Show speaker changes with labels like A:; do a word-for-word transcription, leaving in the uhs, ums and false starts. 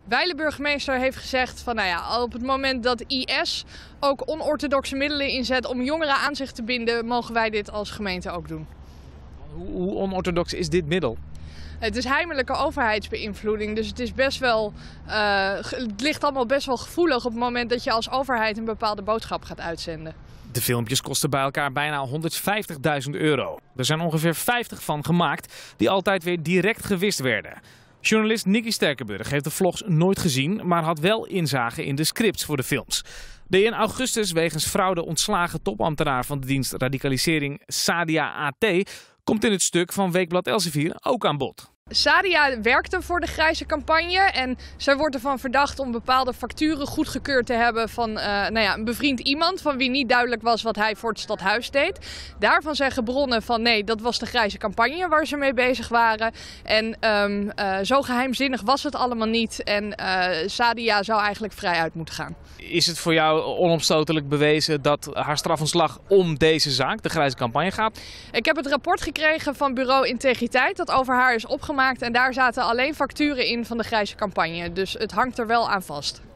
A: Wijle burgemeester heeft gezegd van nou ja, op het moment dat I S ook onorthodoxe middelen inzet om jongeren aan zich te binden, mogen wij dit als gemeente ook doen.
B: Hoe onorthodox is dit middel?
A: Het is heimelijke overheidsbeïnvloeding, dus het, is best wel, uh, het ligt allemaal best wel gevoelig op het moment dat je als overheid een bepaalde boodschap gaat uitzenden.
B: De filmpjes kosten bij elkaar bijna honderdvijftigduizend euro. Er zijn ongeveer vijftig van gemaakt die altijd weer direct gewist werden. Journalist Nicky Sterkenburg heeft de vlogs nooit gezien, maar had wel inzage in de scripts voor de films. De in augustus wegens fraude ontslagen topambtenaar van de dienst radicalisering Sadia A T komt in het stuk van Weekblad Elsevier ook aan bod.
A: Sadia werkte voor de grijze campagne en zij wordt ervan verdacht om bepaalde facturen goedgekeurd te hebben van uh, nou ja, een bevriend iemand van wie niet duidelijk was wat hij voor het stadhuis deed. Daarvan zeggen bronnen van nee, dat was de grijze campagne waar ze mee bezig waren. En um, uh, zo geheimzinnig was het allemaal niet en uh, Sadia zou eigenlijk vrij uit moeten gaan.
B: Is het voor jou onomstotelijk bewezen dat haar strafontslag om deze zaak, de grijze campagne, gaat?
A: Ik heb het rapport gekregen van Bureau Integriteit dat over haar is opgemaakt en daar zaten alleen facturen in van de grijze campagne. Dus het hangt er wel aan vast.